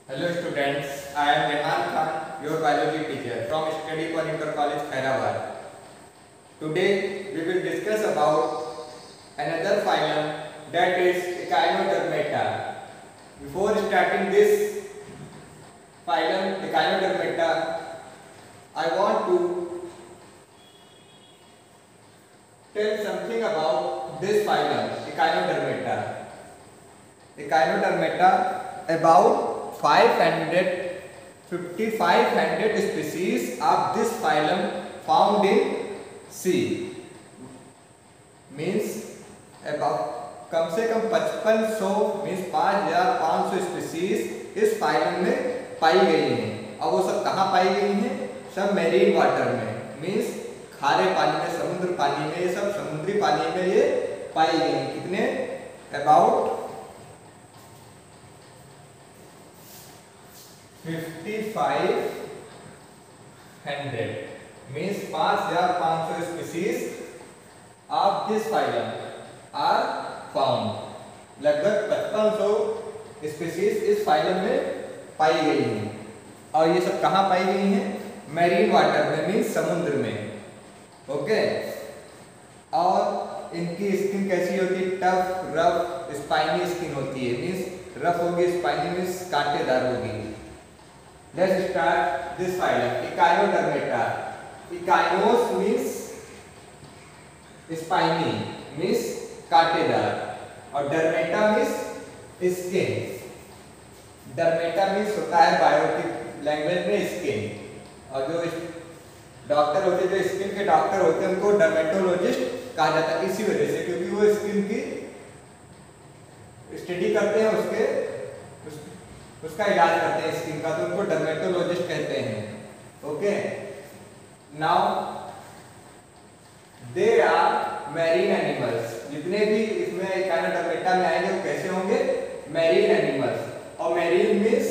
Hello students, I am Rehan Khan, your biology teacher from Study for Inter College, Hyderabad. Today we will discuss about another phylum, that is Echinodermata. Before starting this phylum Echinodermata, I want to tell something about this phylum Echinodermata. Echinodermata, about 500 species of this phylum found in sea. Means about कम से कम 5500 means 5500 species इस phylum में पाई गई हैं। अब वो सब कहाँ पाई गई हैं? सब मैरीन वाटर में, मीन्स खारे पानी में, समुद्र पानी में, ये सब समुद्री पानी में ये पाई गई हैं। कितने? About 5500 means 5500 species of this phylum are found. लगभग 5500 स्पीसीज इस फाइलम में पाई गई हैं। और ये सब कहाँ पाई गई हैं? मैरीन वाटर में, मीन्स समुद्र में। ओके। और इनकी स्किन कैसी होती है? टफ, रफ, स्पाइनी स्किन होती है। मीन्स रफ होगी, स्पाइनी मीन्स कांटेदार होगी। Let's start this phylum. Echinodermata. Echinos means spiny, means कांटेदार, और डर्मेटा means skin. डर्मेटा means होता है बायोटिक लैंग्वेज में स्किन, और जो डॉक्टर होते हैं, जो स्किन के डॉक्टर होते हैं, उनको डर्मेटोलॉजिस्ट कहा जाता है इसी वजह से, क्योंकि वो स्किन की स्टडी करते हैं, उसका इलाज करते हैं स्किन का, तो उनको डर्मेटोलॉजिस्ट कहते हैं। Okay. Now they are marine animals. जितने भी इसमें एकाइनोडर्मेटा में आएंगे वो कैसे होंगे? Marine animals. और मैरीन मीन्स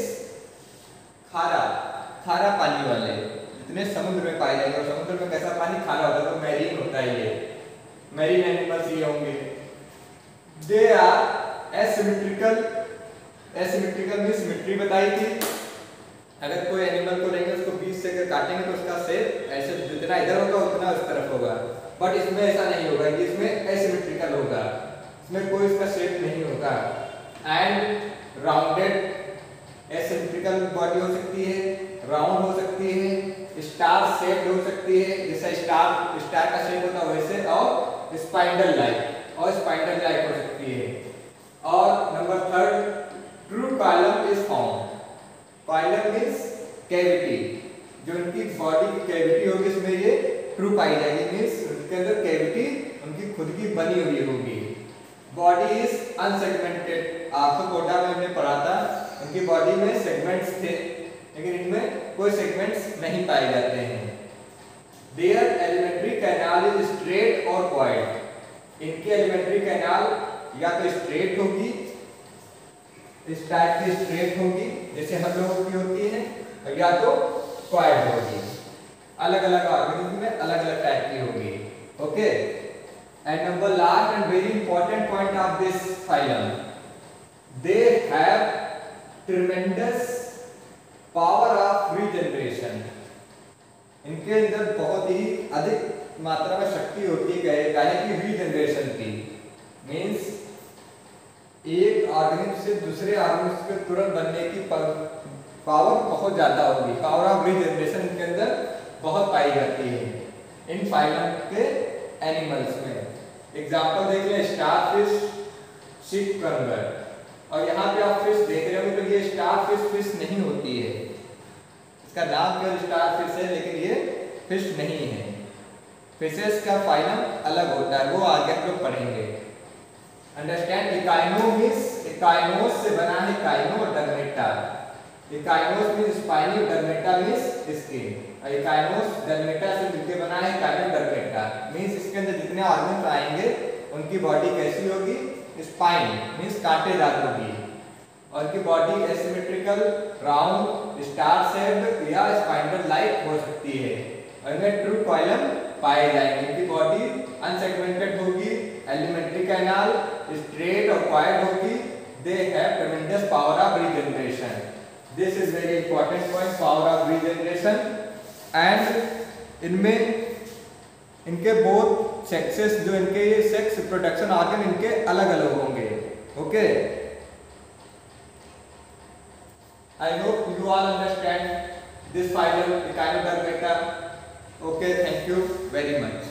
खारा पानी वाले, जितने समुद्र में पाए जाएंगे। और समुद्र में कैसा पानी? खारा होता है, तो मैरीन होता है ये। मैरीन एनिमल्स ये होंगे। They are asymmetrical. एसिमेट्रिकल में सिमेट्री बताई थी। अगर कोई एनिमल को लेंगे, उसको बीच से अगर काटेंगे तो उसका शेप ऐसे जितना इधर होगा उतना उस तरफ होगा, बट इसमें ऐसा नहीं होगा। इसमें एसिमेट्रिकल होगा, इसमें कोई इसका शेप नहीं होगा। एंड राउंडेड एसिमेट्रिकल बॉडी हो सकती है, राउंड हो सकती है, स्टार शेप हो सकती है, जैसा स्टार का शेप होता है वैसे, और स्पाइंडल लाइक हो सकती है। और number 3, true coelom is found. Coelom means cavity, जो उनकी बॉडी की कैविटी होगी इसमें ये ट्रू पाई जाएगी, मींस उनके अंदर कैविटी उनकी खुद की बनी हुई होगी। Body is unsegmented. आपको कोटा में हमने पढ़ा था, उनकी बॉडी में सेगमेंट्स थे, लेकिन इनमें कोई सेगमेंट्स नहीं पाए जाते हैं। Their alimentary canal is straight और कॉइल्ड। इनकी एलिमेंट्री कैनाल या तो स्ट्रेट होगी, इस टाइप की स्ट्रेट होगी जैसे हम लोगों की होती है, या तो कॉइल्ड होगी। अलग अलग ऑर्गेनिज्म में अलग अलग टाइप की होगी। Okay. And number last and very important point of this phylum, they have tremendous power of regeneration. इनके अंदर बहुत ही अधिक मात्रा में शक्ति होती है यानी कि रीजनरेशन की। मीन्स एक ऑर्गेनिज्म से दूसरे ऑर्गेनिज्म के तुरंत बनने की पावर बहुत ज्यादा होगी। पावर ऑफ रीजनरेशन इनके अंदर बहुत पाई जाती है इन फाइलम के एनिमल्स में। एग्जांपल देख लें, स्टारफिश, शिप कंगर। और यहाँ पे आप फिश देख रहे हो, तो ये स्टारफिश नहीं होती है। इसका नाम क्या स्टारफिश है, लेकिन ये फिश नहीं है। फिशेस का फाइलम अलग होता है, वो आगे हम लोग पढ़ेंगे। अंडरस्टैंड? इकाइनो मींस, इकाइनोस से बना है इकाइनो और dermata. Echinos means spiny, dermata means skin. Echinos dermata से मिलकर बना है इकाइनो डर्मेटा। मींस इसके अंदर जितने ऑर्गेन्स आएंगे उनकी बॉडी कैसी होगी? स्पाइन मींस कांटेदार होगी, और इनकी body asymmetrical, round, star shaped या स्पाइंडल लाइक हो सकती है। और इनमें ट्रू कॉलम पाए जाएंगे। इनकी बॉडी अनसेगमेंटेड होगी, एलिमेंट्री कैनाल स्ट्रेट और कॉइल्ड होगी। They have tremendous power of regeneration. This is very important point, power of regeneration. And इनमें इनके बोथ सेक्सेस, जो इनके ये सेक्स प्रोडक्शन ऑर्गन इनके अलग अलग होंगे। Okay, I hope you all understand this phylum, Echinodermata. Okay, thank you very much.